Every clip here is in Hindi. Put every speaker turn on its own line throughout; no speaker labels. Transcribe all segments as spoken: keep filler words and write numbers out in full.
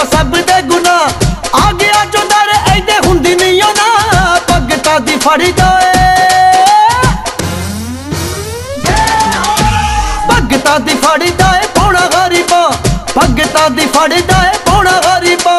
करदा सब दे गुना आ गया जो दर ऐदे हुंदी नहीं ना भगता दी फड़दा भगता दी फड़दा है पौना गरीबा भगता दी फड़दा है पौना गरीबा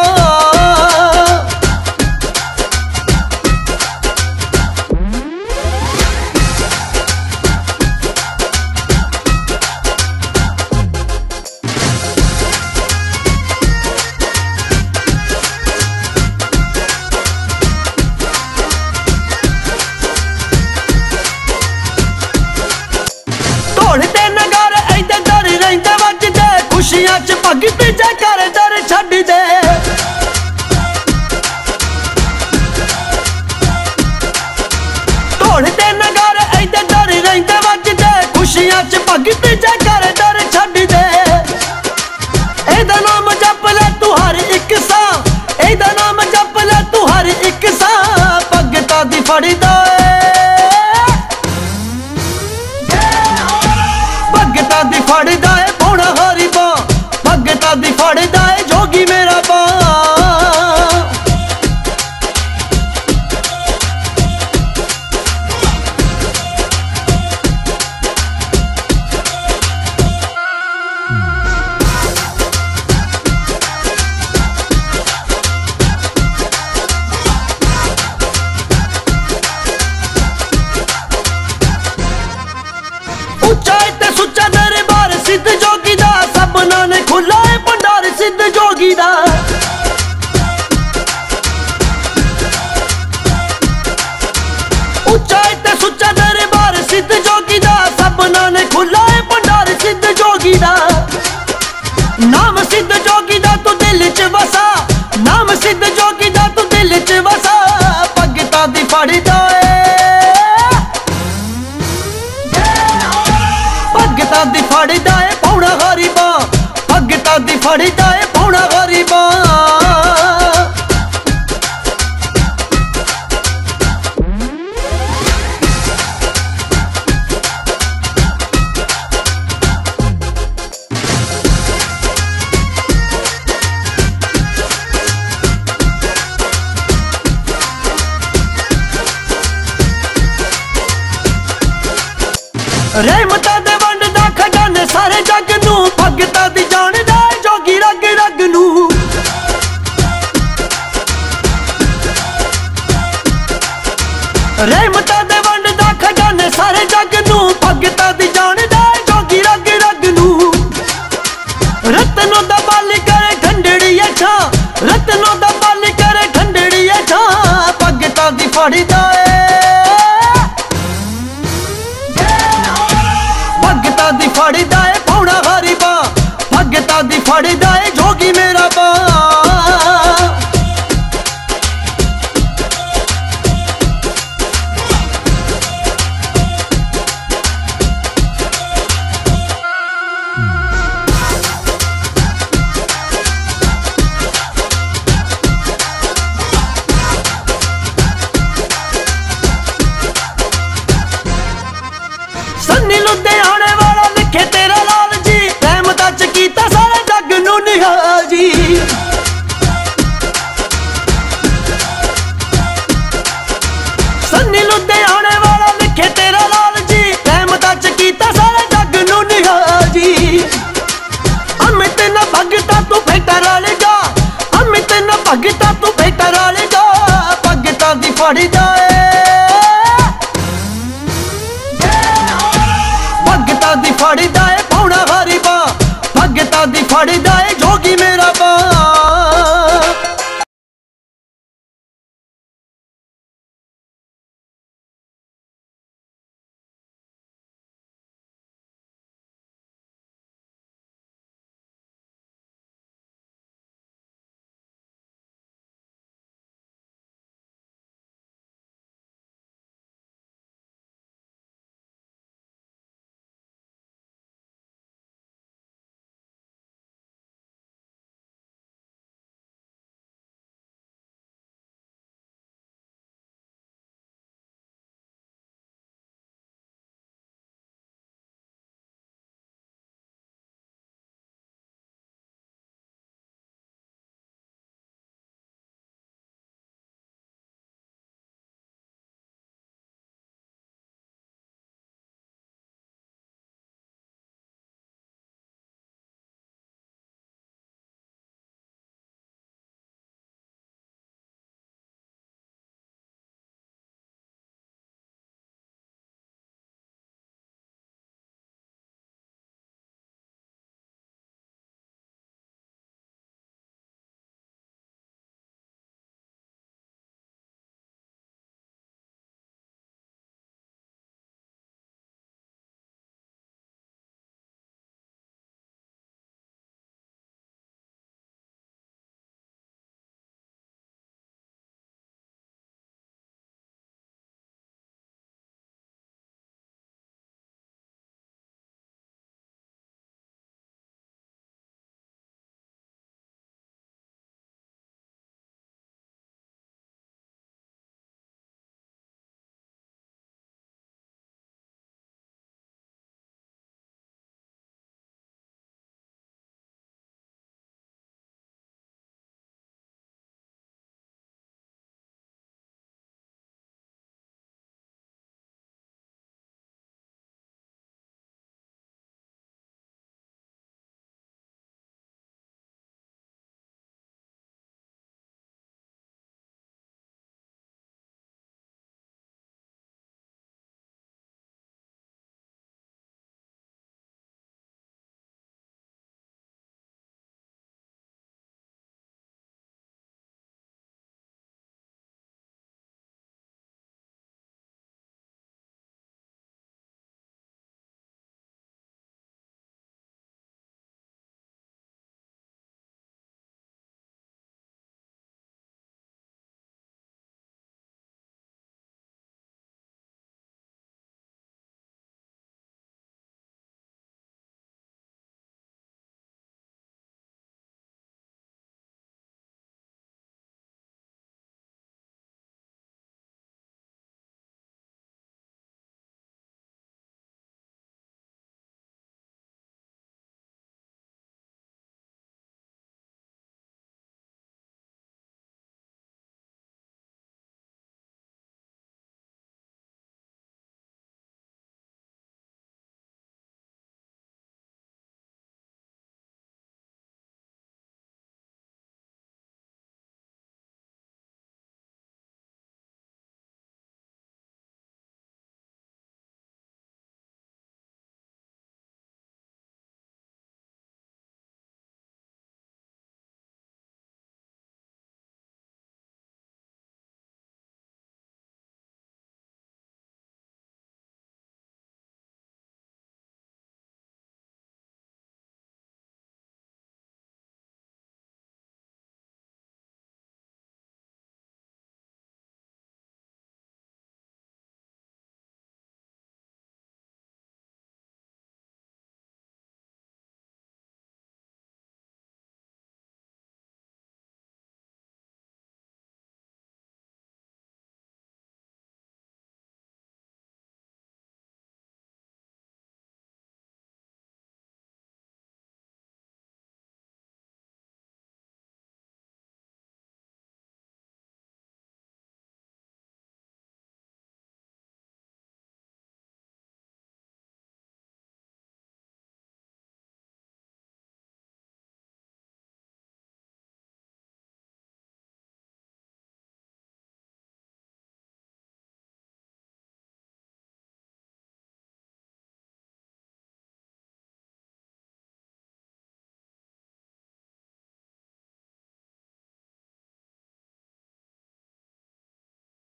खुशियां च भगत जयकार दर छड्ड दे ढोलदे नगार ऐदे दर रहिंदे वजदे खुशियां च भगत जयकार दर छड्ड दे एदा नाम जप ले तू हर एक सा एदा नाम जप ले तू हर एक सा भगता दी फड़दा भगता दी फड़दा है पौना गरीबा भगता दी फड़दा है जोगी मेरा बा उच्चा ते सुच्चा दरबार सिद्ध जोगी दा सबना ने खुला है भंडार सिद्ध जोगी दा उच्चा ते सुच्चा दरबार सिद्ध जोगी दा सबना ने खुला है भंडार सिद्ध जोगी दा नाम सिद्ध जोगी दा तू दिल च वसा नाम सिद्ध जोगी दा तू दिल च वसा भगता दी फड़दा भगता दी फड़दा है पौना गरीबा भगता दी फड़दा है पौना गरीबा रहमतां दे वंडदा खजाने सारे जग नू भगता दी जानदा जोगी रग रग नू रहमतां दे वंडदा खजाने सारे जग नू भगता दी जानदा जोगी रग रग नू रत्नों दा बल करे ठंडड़ी अच्छा रत्नों दा बल करे ठंडड़ी अच्छा भगता दी फड़दा भगता दी फड़दा है पौना गरीबा भगता दी फड़दा है जोगी मेरा बा सन्नी लुधियाने वाला लिखे तेरा लाल जी रहमतां च कीता सारे जग नू निहाल जी सन्नी लुधियाने वाला लिखे तेरा लाल जी रहमतां च कीता सारे जग नू निहाल जी अमित न भगता तू बेटा राले जा अमित न भगता तू बेटा राले जा भगता दी फड़दा भगता दी फड़दा है पौना गरीबा भगता दी फड़दा